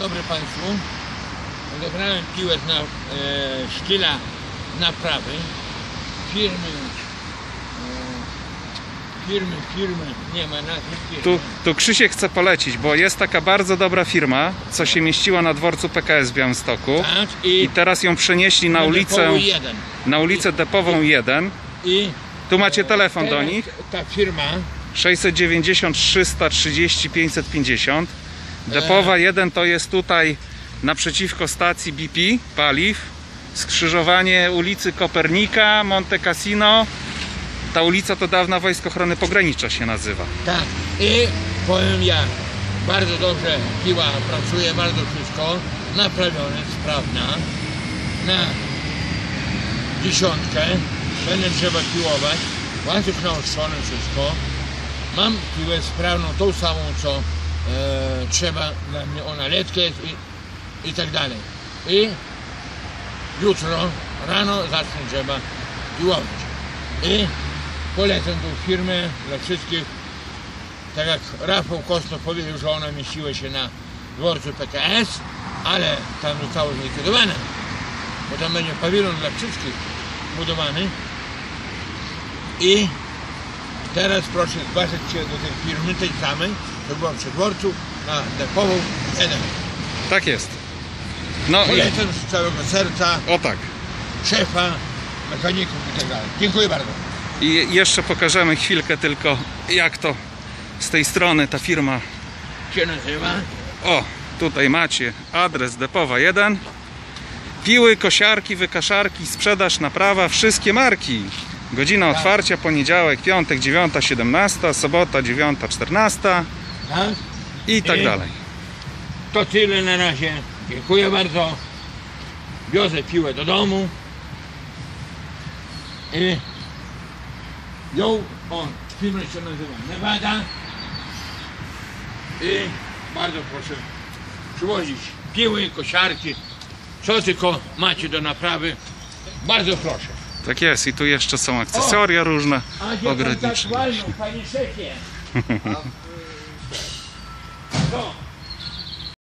dobry Państwu. Odebrałem piłę na sztyla naprawy firmy, nie ma nazwy. Tu Krzysiek chce polecić, bo jest taka bardzo dobra firma, co się mieściła na dworcu PKS w Białymstoku. Tak, i teraz ją przenieśli na ulicę Depową 1. I tu macie telefon do nich. Ta firma 690 330 550. Depowa 1 to jest tutaj naprzeciwko stacji BP paliw, skrzyżowanie ulicy Kopernika, Monte Cassino. Ta ulica to dawna Wojsk Ochrony Pogranicza się nazywa. Tak, i powiem ja, bardzo dobrze piła pracuje, bardzo wszystko naprawione, sprawna. Na dziesiątkę będę trzeba piłować, łańcuch naostrzony, wszystko. Mam piłę sprawną, tą samą co trzeba dla mnie, ona letkę jest i tak dalej. I jutro rano zacznę trzeba piłować. I polecam tą firmę dla wszystkich. Tak jak Rafał Kosno powiedział, że ona mieściła się na dworcu PKS, ale tam zostało zlikwidowane, bo tam będzie pawilon dla wszystkich budowany. I teraz proszę zgłaszać się do tej firmy, tej samej, to była przy dworcu, na Depową 1. Tak jest. No polecam z całego serca. O tak. Szefa, mechaników i tak dalej. Dziękuję bardzo. I jeszcze pokażemy chwilkę tylko, jak to z tej strony ta firma się nazywa. O, tutaj macie adres Depowa 1. Piły, kosiarki, wykaszarki, sprzedaż, naprawa, wszystkie marki. Godzina otwarcia: poniedziałek, piątek 9:17, sobota 9:14 i tak dalej. To tyle na razie. Dziękuję bardzo. Wiozę piłę do domu. I ją, firma się nazywa Nevada. I bardzo proszę przywozić piły, kosiarki, co tylko macie do naprawy. Bardzo proszę. Tak jest, i tu jeszcze są akcesoria różne, ogrodnicze. Panie szefie.